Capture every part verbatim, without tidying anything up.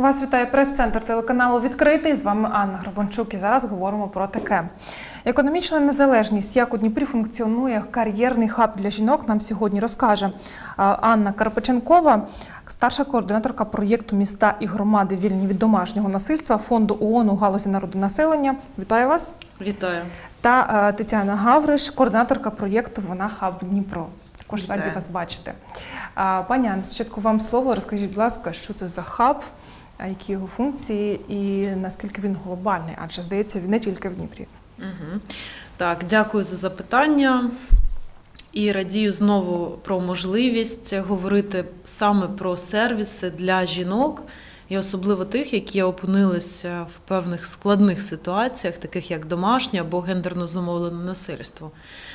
Вас вітає прес-центр телеканалу «Відкритий». З вами Анна Грабанчук і зараз говоримо про таке. Економічна незалежність. Як у Дніпрі функціонує кар'єрний хаб для жінок, нам сьогодні розкаже Анна Карпаченкова, старша координаторка проєкту «Міста і громади вільні від домашнього насильства» фонду ООН у галузі народонаселення. Вітаю вас. Вітаю. Та Тетяна Гавриш, координаторка проєкту «Вона хаб Дніпро». Також Вітаю. раді вас бачити. Пані Анна, спочатку вам слово. Розкажіть, будь ласка, що це за хаб, які його функції і наскільки він глобальний, адже, здається, він не тільки в Дніпрі. Угу. Так, дякую за запитання. І радію знову про можливість говорити саме про сервіси для жінок, і особливо тих, які опинилися в певних складних ситуаціях, таких як домашнє або гендерно зумовлене насильство.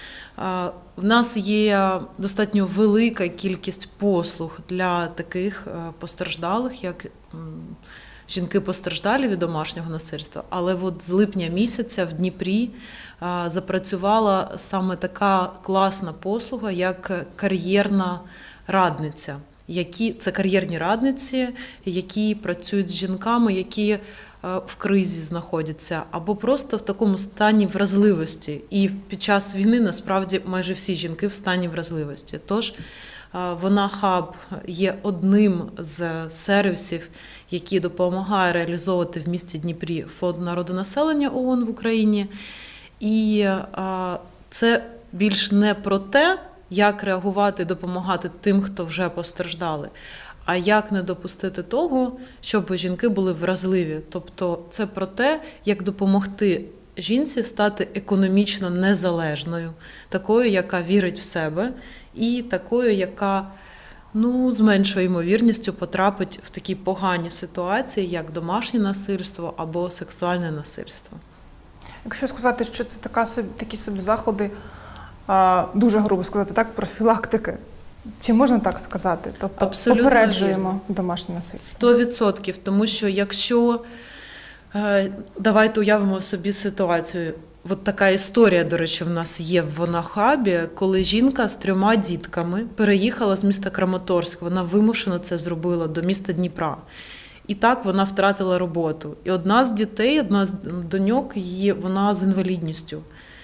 В нас є достатньо велика кількість послуг для таких постраждалих, як жінки постраждалі від домашнього насильства. Але от з липня місяця в Дніпрі запрацювала саме така класна послуга, як кар'єрна радниця. Які, це кар'єрні радниці, які працюють з жінками, які в кризі знаходяться, або просто в такому стані вразливості. І під час війни, насправді, майже всі жінки в стані вразливості. Тож, «Вона хаб» є одним з сервісів, який допомагає реалізовувати в місті Дніпрі фонд народонаселення ООН в Україні. І це більш не про те, як реагувати, допомагати тим, хто вже постраждали, а як не допустити того, щоб жінки були вразливі. Тобто це про те, як допомогти жінці стати економічно незалежною, такою, яка вірить в себе, і такою, яка ну, з меншою ймовірністю потрапить в такі погані ситуації, як домашнє насильство або сексуальне насильство. Якщо сказати, що це така собі, такі собі заходи, дуже грубо сказати, так, профілактики. Чи можна так сказати? Тобто абсолютно попереджуємо вірно. Домашнє насильство? Сто відсотків. Тому що якщо, давайте уявимо собі ситуацію, от така історія, до речі, в нас є в «Вона хабі», коли жінка з трьома дітками переїхала з міста Краматорськ, вона вимушено це зробила, до міста Дніпра. І так вона втратила роботу. І одна з дітей, одна з доньок, її, вона з інвалідністю.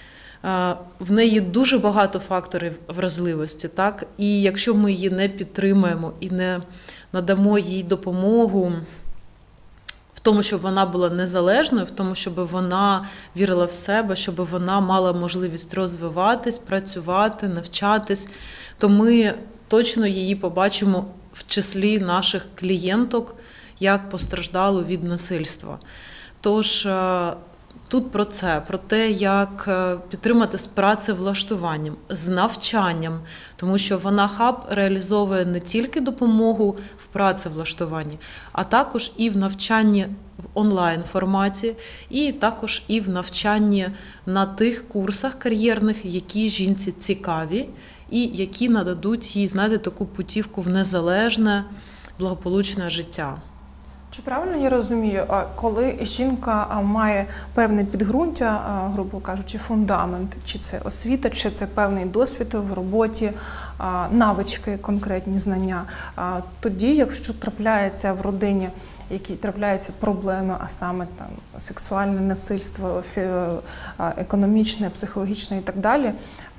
В неї дуже багато факторів вразливості, так? І якщо ми її не підтримаємо і не надамо їй допомогу в тому, щоб вона була незалежною, в тому, щоб вона вірила в себе, щоб вона мала можливість розвиватись, працювати, навчатись, то ми точно її побачимо в числі наших клієнток, як постраждалу від насильства. Тож тут про це, про те, як підтримати з працевлаштуванням, з навчанням, тому що «Вона хаб» реалізовує не тільки допомогу в працевлаштуванні, а також і в навчанні в онлайн-форматі, і також і в навчанні на тих курсах кар'єрних, які жінці цікаві, і які нададуть їй, знаєте, таку путівку в незалежне, благополучне життя. Чи правильно я розумію, коли жінка має певне підґрунтя, грубо кажучи, фундамент, чи це освіта, чи це певний досвід в роботі, навички, конкретні знання, тоді, якщо трапляється в родині, які трапляються проблеми, а саме там сексуальне насильство, економічне, психологічне і так далі,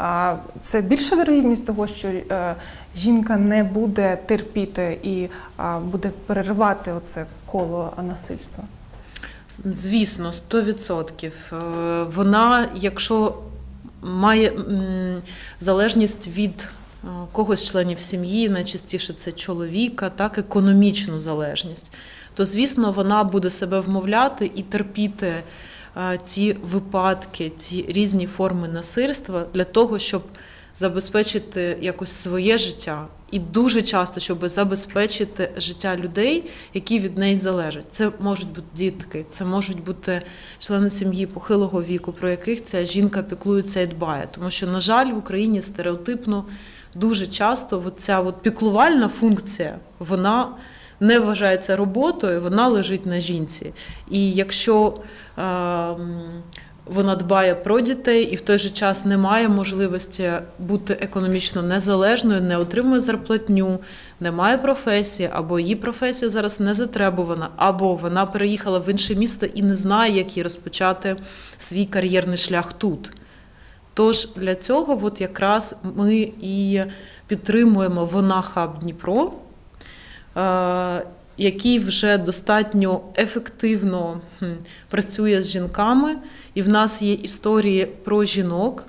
це більша вірогідність того, що жінка не буде терпіти і буде переривати оце коло насильства? Звісно, сто відсотків. Вона, якщо має залежність від когось з членів сім'ї, найчастіше це чоловіка, так, економічну залежність, то, звісно, вона буде себе вмовляти і терпіти ті випадки, ті різні форми насильства для того, щоб забезпечити якось своє життя. І дуже часто, щоб забезпечити життя людей, які від неї залежать. Це можуть бути дітки, це можуть бути члени сім'ї похилого віку, про яких ця жінка піклується і дбає. Тому що, на жаль, в Україні стереотипно дуже часто ця от піклувальна функція, вона не вважається роботою, вона лежить на жінці. І якщо е, вона дбає про дітей і в той же час не має можливості бути економічно незалежною, не отримує зарплатню, не має професії, або її професія зараз не затребувана, або вона переїхала в інше місто і не знає, як їй розпочати свій кар'єрний шлях тут. Тож для цього от якраз ми і підтримуємо «Вона Хаб Дніпро», який вже достатньо ефективно працює з жінками. І в нас є історії про жінок,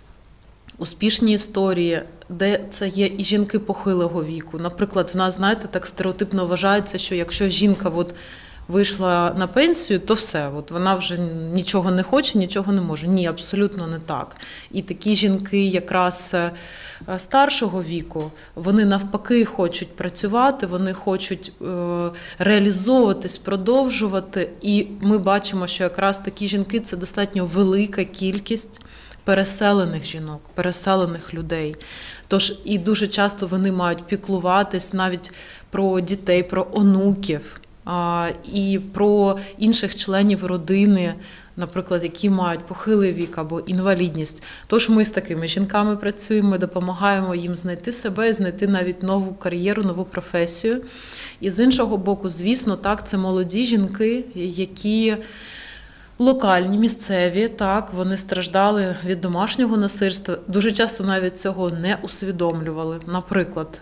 успішні історії, де це є і жінки похилого віку. Наприклад, в нас, знаєте, так стереотипно вважається, що якщо жінка от вийшла на пенсію, то все, от вона вже нічого не хоче, нічого не може. Ні, абсолютно не так. І такі жінки якраз старшого віку, вони навпаки хочуть працювати, вони хочуть е, реалізовуватись, продовжувати. І ми бачимо, що якраз такі жінки – це достатньо велика кількість переселених жінок, переселених людей. Тож і дуже часто вони мають піклуватись навіть про дітей, про онуків, і про інших членів родини, наприклад, які мають похилий вік або інвалідність. Тож ми з такими жінками працюємо, ми допомагаємо їм знайти себе, знайти навіть нову кар'єру, нову професію. І з іншого боку, звісно, так, це молоді жінки, які локальні, місцеві, так, вони страждали від домашнього насильства. Дуже часто навіть цього не усвідомлювали. Наприклад,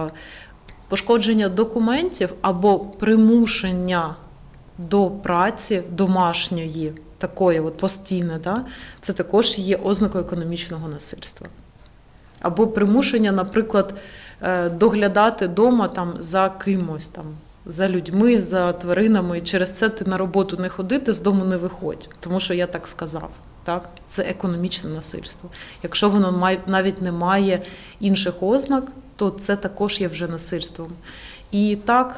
пошкодження документів або примушення до праці домашньої, такої от постійне, да, це також є ознакою економічного насильства. Або примушення, наприклад, доглядати вдома там, за кимось, там, за людьми, за тваринами, і через це ти на роботу не ходити, з дому не виходь, тому що я так сказав. Так? Це економічне насильство. Якщо воно навіть не має інших ознак, то це також є вже насильством. І так,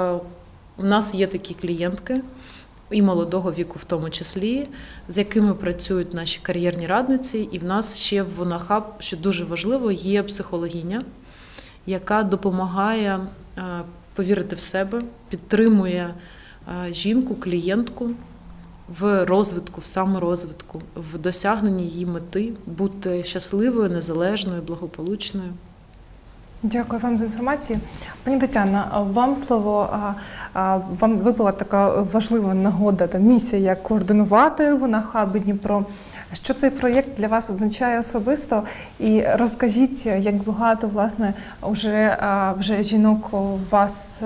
у нас є такі клієнтки, і молодого віку в тому числі, з якими працюють наші кар'єрні радниці. І в нас ще в «Вона Хаб», що дуже важливо, є психологиня, яка допомагає повірити в себе, підтримує жінку, клієнтку в розвитку, в саморозвитку, в досягненні її мети, бути щасливою, незалежною, благополучною. Дякую вам за інформацію. Пані Тетяна, вам слово. Вам випала така важлива нагода, та місія, як координувати «Вона Хаб Дніпро». Що цей проєкт для вас означає особисто? І розкажіть, як багато, власне, вже, вже жінок у вас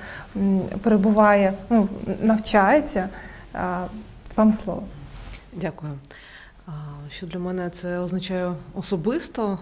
перебуває, ну, навчається. Вам слово. Дякую. Що для мене це означає особисто?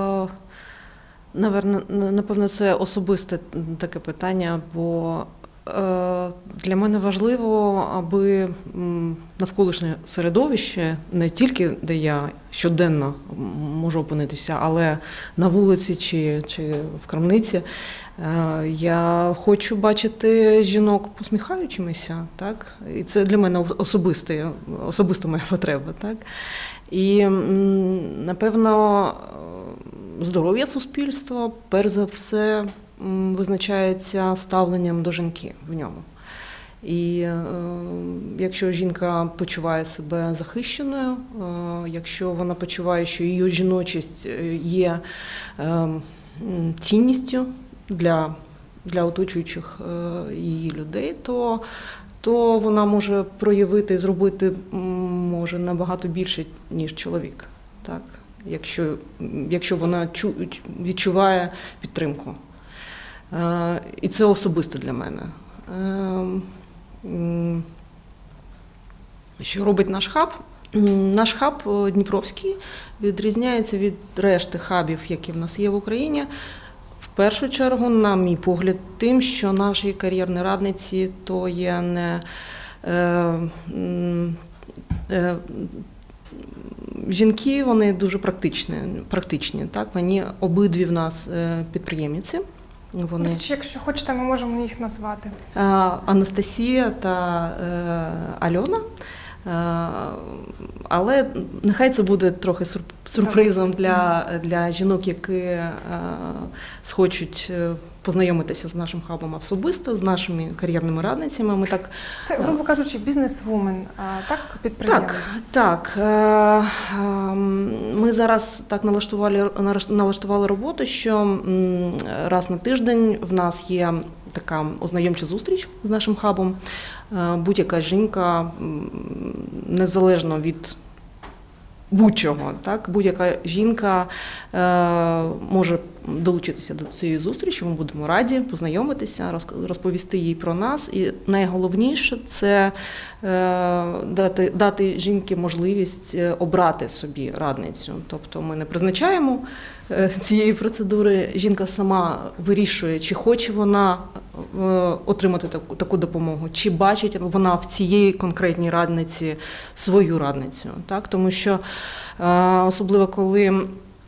Напевно, це особисте таке питання, бо для мене важливо, аби навколишнє середовище, не тільки де я щоденно можу опинитися, але на вулиці чи, чи в крамниці, я хочу бачити жінок посміхаючимися, так? І це для мене особисте, особиста моя потреба, так? І, напевно, здоров'я суспільства, перш за все, визначається ставленням до жінки в ньому. І е, якщо жінка почуває себе захищеною, е, якщо вона почуває, що її жіночість є е, цінністю для, для оточуючих е, її людей, то, то вона може проявити і зробити може набагато більше, ніж чоловік. Так? Якщо, якщо вона чу, відчуває підтримку. І це особисто для мене. Що робить наш хаб? Наш хаб Дніпровський відрізняється від решти хабів, які в нас є в Україні. В першу чергу, на мій погляд, тим, що наші кар'єрні радниці то є не е, е, жінки, вони дуже практичні, практичні, так? Вони обидві в нас підприємниці. Вони... Якщо хочете, ми можемо їх назвати. Анастасія та Альона. Але нехай це буде трохи сур- сюрпризом для, для жінок, які е, схочуть познайомитися з нашим хабом особисто, з нашими кар'єрними радницями. Ми так, Це, грубо кажучи, бізнес-вумен, а так, підприємець? Так, так. Е, е, Ми зараз так налаштували, налаштували роботу, що м, раз на тиждень в нас є така ознайомча зустріч з нашим хабом. Е, Будь-яка жінка, м, незалежно від будь-чого, так, будь-яка жінка е, може долучитися до цієї зустрічі, ми будемо раді познайомитися, розповісти їй про нас. І найголовніше – це е, дати, дати жінці можливість обрати собі радницю. Тобто ми не призначаємо е, цієї процедури, жінка сама вирішує, чи хоче вона е, отримати таку, таку допомогу, чи бачить вона в цієї конкретній радниці свою радницю. Так? Тому що е, особливо коли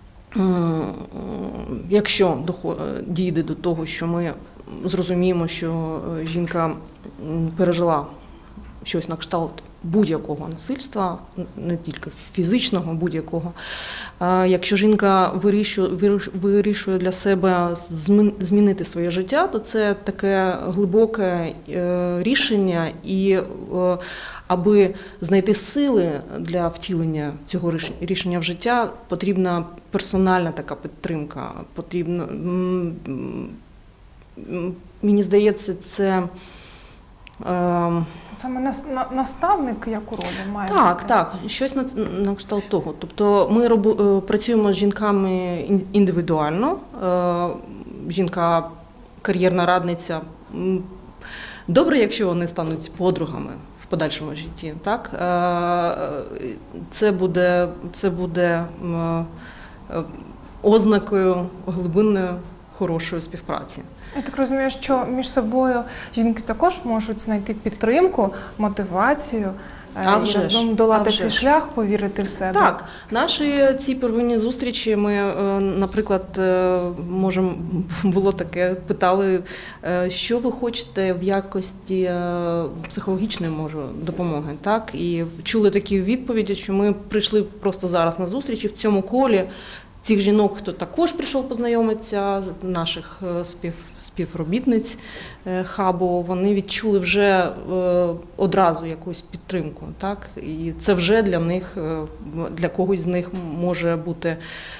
якщо дійде до того, що ми зрозуміємо, що жінка пережила щось на кшталт будь-якого насильства, не тільки фізичного, будь-якого, якщо жінка вирішує, вирішує для себе змінити своє життя, то це таке глибоке рішення, і аби знайти сили для втілення цього рішення в життя, потрібна персональна така підтримка. Потрібно, мені здається, це Саме наставник, як у ролі, має Так, бути? так, щось на, на кшталт того. Тобто ми роб, працюємо з жінками індивідуально. Жінка, кар'єрна радниця. Добре, якщо вони стануть подругами в подальшому житті. Так? Це буде, це буде ознакою глибинної хорошої співпраці. Я так розумію, що між собою жінки також можуть знайти підтримку, мотивацію А і вже ж, разом долати а вже цей ж. шлях, повірити в себе. Так, наші ці первинні зустрічі, ми, наприклад, можемо, було таке, питали, що ви хочете в якості психологічної, може, допомоги, так? І чули такі відповіді, що ми прийшли просто зараз на зустрічі в цьому колі цих жінок, хто також прийшов познайомитися, з наших спів, співробітниць хабу, вони відчули вже одразу якусь підтримку. Так? І це вже для них, для когось з них може бути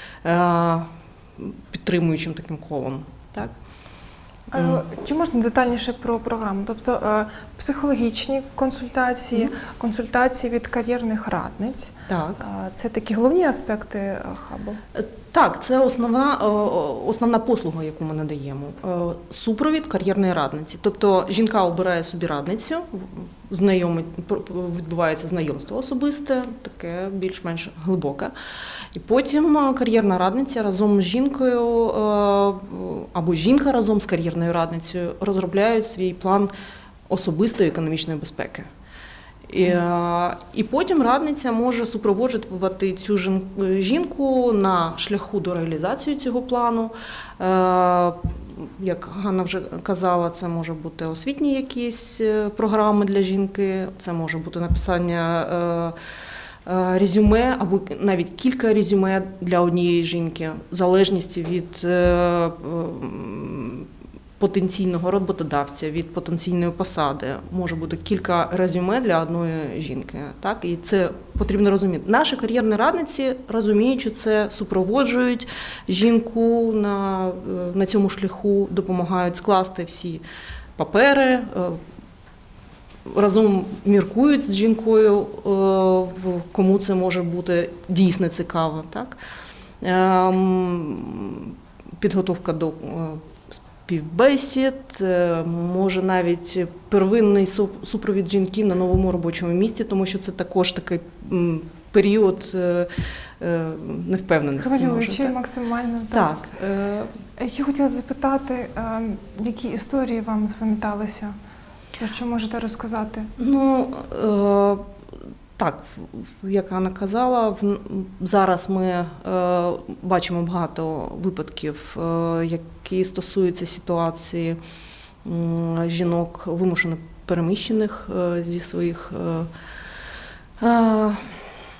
підтримуючим таким колом. Так? Чи можна детальніше про програму? Тобто психологічні консультації, консультації від кар'єрних радниць. Так. Це такі головні аспекти хабу? Так, це основна, основна послуга, яку ми надаємо. Супровід кар'єрної радниці. Тобто жінка обирає собі радницю, знайомить, відбувається знайомство особисте, таке більш-менш глибоке. І потім кар'єрна радниця разом з жінкою, або жінка разом з кар'єрною радницею розробляють свій план особистої економічної безпеки. І, і потім радниця може супроводжувати цю жінку на шляху до реалізації цього плану. Як Ганна вже казала, це може бути освітні якісь програми для жінки, це може бути написання резюме або навіть кілька резюме для однієї жінки, в залежності від потенційного роботодавця, від потенційної посади. Може бути кілька резюме для одної жінки. Так? І це потрібно розуміти. Наші кар'єрні радниці, розуміючи це, супроводжують жінку на, на цьому шляху, допомагають скласти всі папери, разом міркують з жінкою, кому це може бути дійсно цікаво. Так? Підготовка до співбесід, може навіть первинний супровід жінки на новому робочому місці, тому що це також такий період невпевненості. Хвилюючий максимально. Так. так. Ще хотіла запитати, які історії вам запам'яталися? Що можете розказати? Ну, так, як Анна казала, зараз ми бачимо багато випадків, які стосуються ситуації жінок, вимушено переміщених зі своїх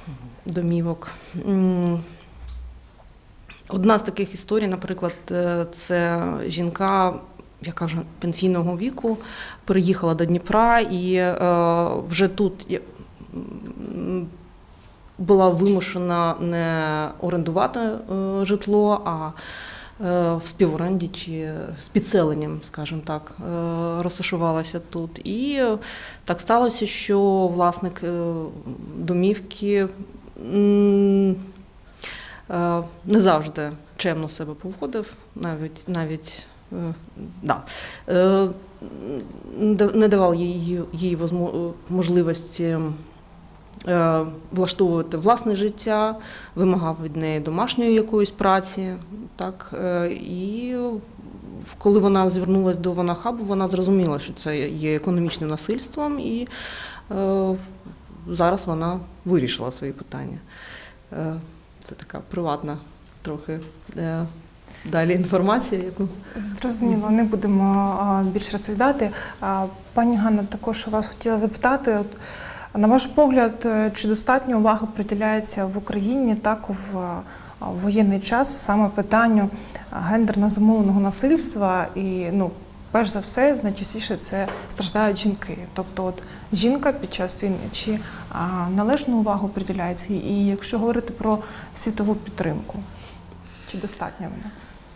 домівок. М, Одна з таких історій, наприклад, е, це жінка, яка вже пенсійного віку, переїхала до Дніпра і е, вже тут є- м, була вимушена не орендувати е, житло, а е, в співоренді чи з підселенням, скажімо так, е, розташувалася тут. І е, так сталося, що власник е, домівки м, е, не завжди чемно себе поводив, навіть, навіть е, да, е, не давав їй, їй возмо- можливості е, влаштовувати власне життя, вимагав від неї домашньої якоїсь праці. Так, е, і в- коли вона звернулася до Вонахабу, вона зрозуміла, що це є економічним насильством, і е, зараз вона вирішила свої питання. Е, Це така приватна трохи е, далі інформація, яку Зрозуміло, не будемо а, більше розповідати. А, Пані Ганна, також вас хотіла запитати, от, на ваш погляд, е, чи достатньо уваги приділяється в Україні так в, а, в воєнний час саме питанню а, гендерно зумовленого насильства і, ну, перш за все, найчастіше це страждають жінки. Тобто от, жінка під час війни, чи а, належну увагу приділяється, і якщо говорити про світову підтримку, чи достатньо вона?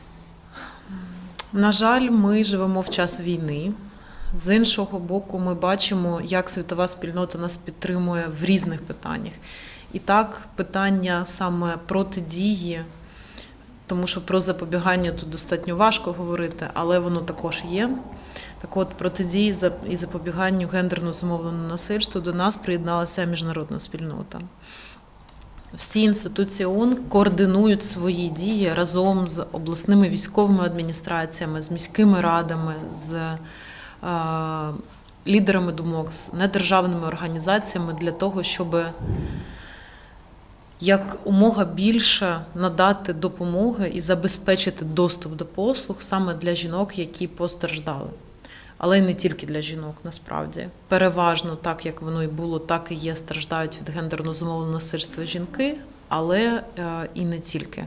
На жаль, ми живемо в час війни. З іншого боку, ми бачимо, як світова спільнота нас підтримує в різних питаннях. І так, питання саме протидії, тому що про запобігання тут достатньо важко говорити, але воно також є. Так от, протидії і запобіганню гендерно зумовленому насильству до нас приєдналася міжнародна спільнота. Всі інституції ООН координують свої дії разом з обласними військовими адміністраціями, з міськими радами, з е, лідерами думок, з недержавними організаціями для того, щоб як умога більше надати допомоги і забезпечити доступ до послуг саме для жінок, які постраждали. Але й не тільки для жінок, насправді. Переважно, так як воно і було, так і є, страждають від гендерно зумовленого насильства жінки, але е, і не тільки.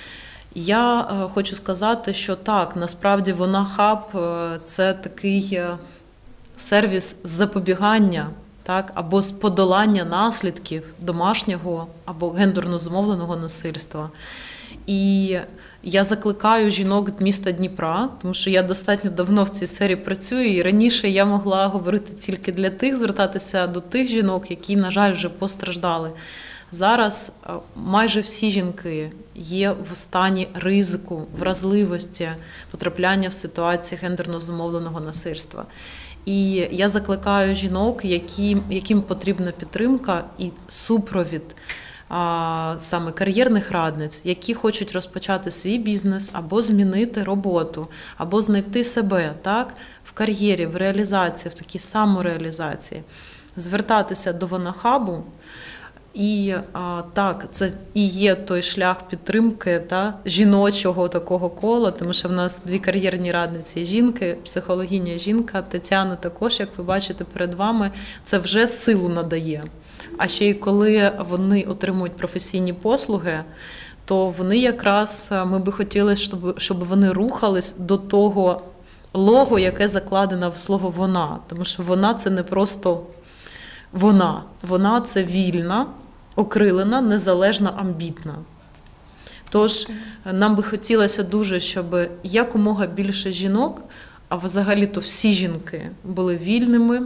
Я е, хочу сказати, що так, насправді Вонахаб – це такий е, сервіс запобігання, так, або з подолання наслідків домашнього або гендерно зумовленого насильства. І я закликаю жінок міста Дніпра, тому що я достатньо давно в цій сфері працюю, і раніше я могла говорити тільки для тих, звертатися до тих жінок, які, на жаль, вже постраждали. Зараз майже всі жінки є в стані ризику, вразливості, потрапляння в ситуації гендерно зумовленого насильства. І я закликаю жінок, які, яким потрібна підтримка і супровід, а, саме кар'єрних радниць, які хочуть розпочати свій бізнес, або змінити роботу, або знайти себе, так, в кар'єрі, в реалізації, в такій самореалізації, звертатися до Вонахабу. І а, так, це і є той шлях підтримки, та, жіночого такого кола, тому що в нас дві кар'єрні радниці жінки, психологиня жінка, Тетяна також, як ви бачите перед вами, це вже силу надає. А ще й коли вони отримують професійні послуги, то вони якраз, ми би хотіли, щоб, щоб вони рухались до того лого, яке закладено в слово «вона». Тому що вона – це не просто вона. Вона – це вільна, окрилена, незалежна, амбітна. Тож нам би хотілося дуже, щоб якомога більше жінок, а взагалі-то всі жінки, були вільними,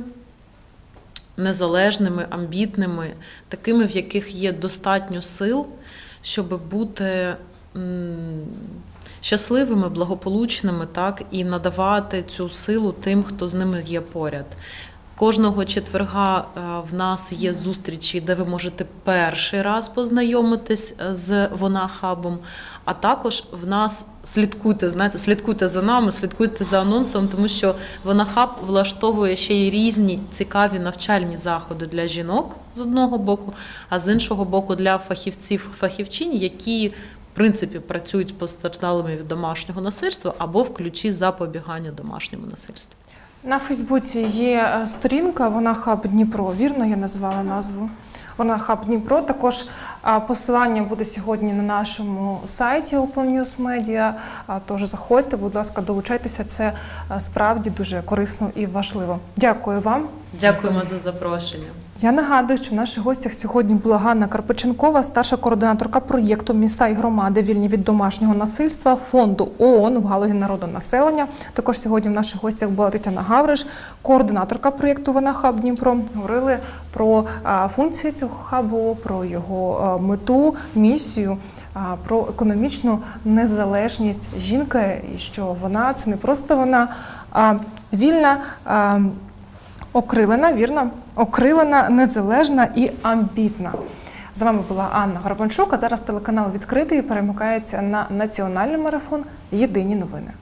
незалежними, амбітними, такими, в яких є достатньо сил, щоб бути щасливими, благополучними, так, і надавати цю силу тим, хто з ними є поряд. Кожного четверга в нас є зустрічі, де ви можете перший раз познайомитись з Вонахабом, а також в нас слідкуйте, знаєте, слідкуйте за нами, слідкуйте за анонсом, тому що Вонахаб влаштовує ще й різні цікаві навчальні заходи для жінок з одного боку, а з іншого боку для фахівців, фахівчинь, які в принципі працюють з постраждалими від домашнього насильства або в ключі запобігання домашньому насильству. На Фейсбуці є сторінка Вонахаб Дніпро, вірно я назвала назву? Вона Хаб Дніпро. Також а, посилання буде сьогодні на нашому сайті Open News Media. А, тож заходьте, будь ласка, долучайтеся. Це а, справді дуже корисно і важливо. Дякую вам. Дякуємо за запрошення. Я нагадую, що в наших гостях сьогодні була Ганна Карпиченкова, старша координаторка проєкту «Міста і громади вільні від домашнього насильства» фонду ООН в галузі народонаселення. Також сьогодні в наших гостях була Тетяна Гавриш, координаторка проєкту «Вона Хаб Дніпро». Говорили про а, функції цього хабу, про його а, мету, місію, а, про економічну незалежність жінки, і що вона – це не просто вона, а вільна, а, окрилена, вірно, окрилена, незалежна і амбітна. З вами була Анна Горбанчук, а зараз телеканал «Відкритий» перемикається на національний марафон «Єдині новини».